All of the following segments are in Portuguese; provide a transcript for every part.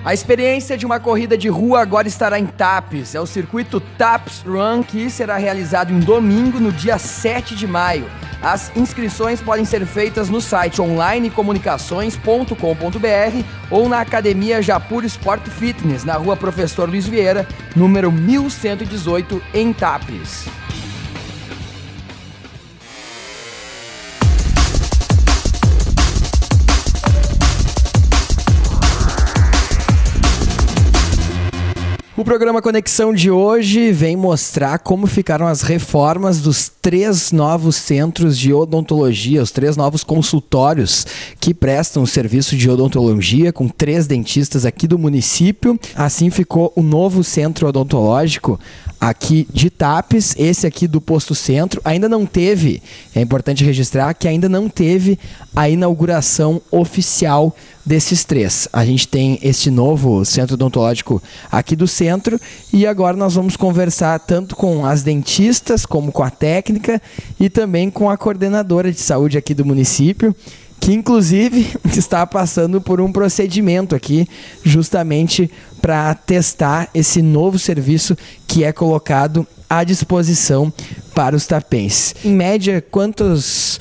A experiência de uma corrida de rua agora estará em Tapes. É o circuito Tapes Run, que será realizado em domingo, no dia 7 de maio. As inscrições podem ser feitas no site onlinecomunicações.com.br ou na Academia Japur Sport Fitness, na rua Professor Luiz Vieira, número 1118, em Tapes. O programa Conexão de hoje vem mostrar como ficaram as reformas dos 3 novos centros de odontologia, os 3 novos consultórios que prestam o serviço de odontologia, com 3 dentistas aqui do município. Assim ficou o novo centro odontológico aqui de Tapes, esse aqui do Posto Centro. Ainda não teve, é importante registrar que ainda não teve a inauguração oficial desses 3. A gente tem este novo centro odontológico aqui do centro e agora nós vamos conversar tanto com as dentistas como com a técnica e também com a coordenadora de saúde aqui do município, que inclusive está passando por um procedimento aqui justamente para testar esse novo serviço que é colocado à disposição para os tapenses. Em média, quantos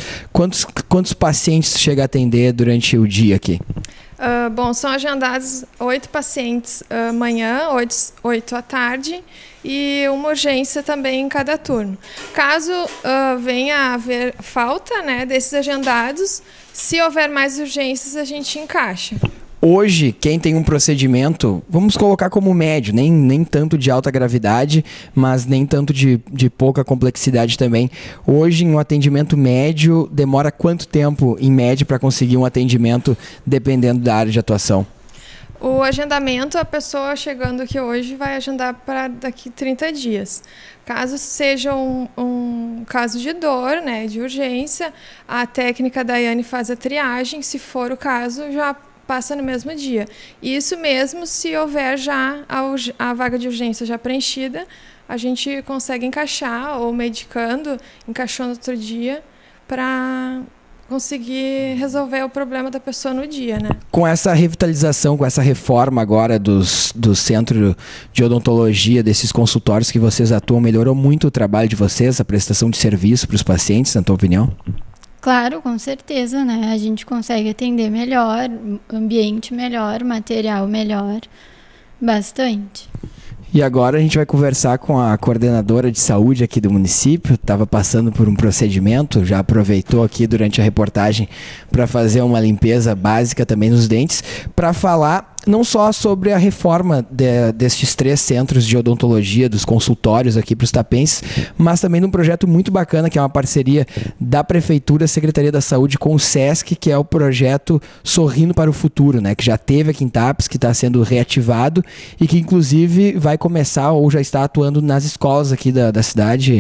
pacientes chega a atender durante o dia aqui? Bom, são agendados 8 pacientes amanhã, 8 à tarde e uma urgência também em cada turno. Caso venha a haver falta, né, desses agendados, se houver mais urgências, a gente encaixa. Hoje, quem tem um procedimento, vamos colocar como médio, nem tanto de alta gravidade, mas nem tanto de pouca complexidade também. Hoje, em um atendimento médio, demora quanto tempo, em média, para conseguir um atendimento, dependendo da área de atuação? O agendamento, a pessoa chegando aqui hoje vai agendar para daqui 30 dias. Caso seja um caso de dor, né, de urgência, a técnica da Daiane faz a triagem, se for o caso, já passa no mesmo dia. Isso mesmo se houver já a vaga de urgência já preenchida, a gente consegue encaixar, ou medicando, encaixou no outro dia, para conseguir resolver o problema da pessoa no dia, né? Com essa revitalização, com essa reforma agora do centro de odontologia, desses consultórios que vocês atuam, melhorou muito o trabalho de vocês, a prestação de serviço para os pacientes, na tua opinião? Claro, com certeza, né? A gente consegue atender melhor, ambiente melhor, material melhor, bastante. E agora a gente vai conversar com a coordenadora de saúde aqui do município, estava passando por um procedimento, já aproveitou aqui durante a reportagem para fazer uma limpeza básica também nos dentes, para falar não só sobre a reforma destes 3 centros de odontologia, dos consultórios aqui para os tapenses, mas também de um projeto muito bacana, que é uma parceria da Prefeitura, Secretaria da Saúde com o SESC, que é o projeto Sorrindo para o Futuro, né, que já teve aqui em Tapes, que está sendo reativado e que inclusive vai começar ou já está atuando nas escolas aqui da cidade.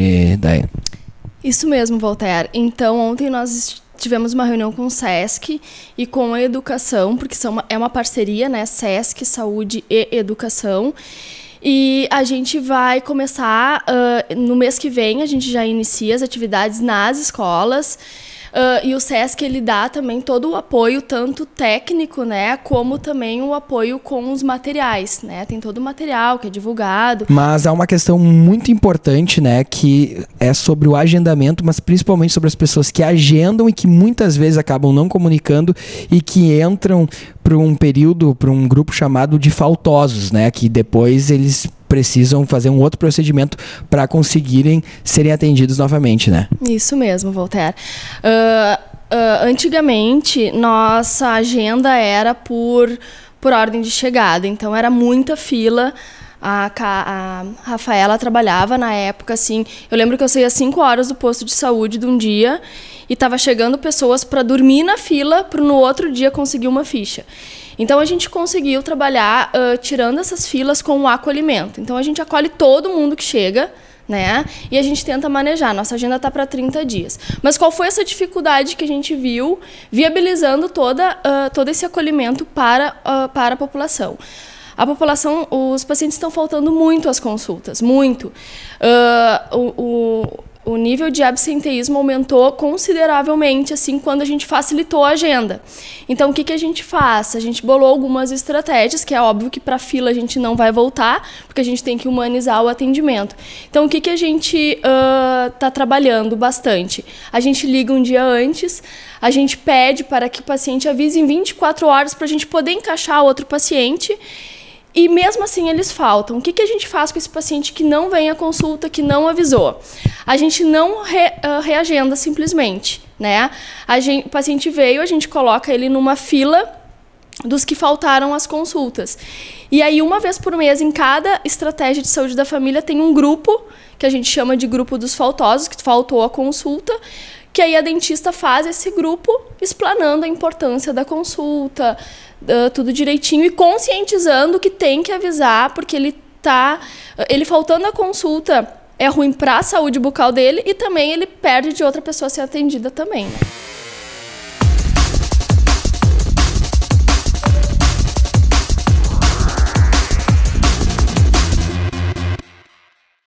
Isso mesmo, Voltaire. Então, ontem nós tivemos uma reunião com o SESC e com a educação, porque é uma parceria, né? SESC, Saúde e Educação. E a gente vai começar, no mês que vem, a gente já inicia as atividades nas escolas. E o SESC, ele dá também todo o apoio, tanto técnico, né, como também o apoio com os materiais, né? Tem todo o material que é divulgado. Mas há uma questão muito importante, né, que é sobre o agendamento, mas principalmente sobre as pessoas que agendam e que muitas vezes acabam não comunicando e que entram para um período, para um grupo chamado de faltosos, né, que depois eles precisam fazer um outro procedimento para conseguirem serem atendidos novamente, né? Isso mesmo, Voltaire. Antigamente, nossa agenda era por ordem de chegada, então era muita fila. A Rafaela trabalhava na época, assim, eu lembro que eu saía às 5 horas do posto de saúde de um dia e estava chegando pessoas para dormir na fila para no outro dia conseguir uma ficha. Então, a gente conseguiu trabalhar tirando essas filas com o acolhimento. Então, a gente acolhe todo mundo que chega, né? E a gente tenta manejar. Nossa agenda está para 30 dias. Mas qual foi essa dificuldade que a gente viu viabilizando todo esse acolhimento para a população? A população, os pacientes estão faltando muito às consultas, muito. O nível de absenteísmo aumentou consideravelmente, assim, quando a gente facilitou a agenda. Então, o que a gente faz? A gente bolou algumas estratégias, que é óbvio que para a fila a gente não vai voltar, porque a gente tem que humanizar o atendimento. Então, o que a gente está trabalhando bastante? A gente liga um dia antes, a gente pede para que o paciente avise em 24 horas para a gente poder encaixar outro paciente. E mesmo assim eles faltam. O que a gente faz com esse paciente que não vem à consulta, que não avisou? A gente não reagenda simplesmente, né? O paciente veio, a gente coloca ele numa fila dos que faltaram às consultas. E aí, uma vez por mês, em cada estratégia de saúde da família, tem um grupo, que a gente chama de grupo dos faltosos, que faltou a consulta, que aí a dentista faz esse grupo explanando a importância da consulta, tudo direitinho, e conscientizando que tem que avisar, porque ele faltando a consulta é ruim para a saúde bucal dele, e também ele perde de outra pessoa ser atendida também, né?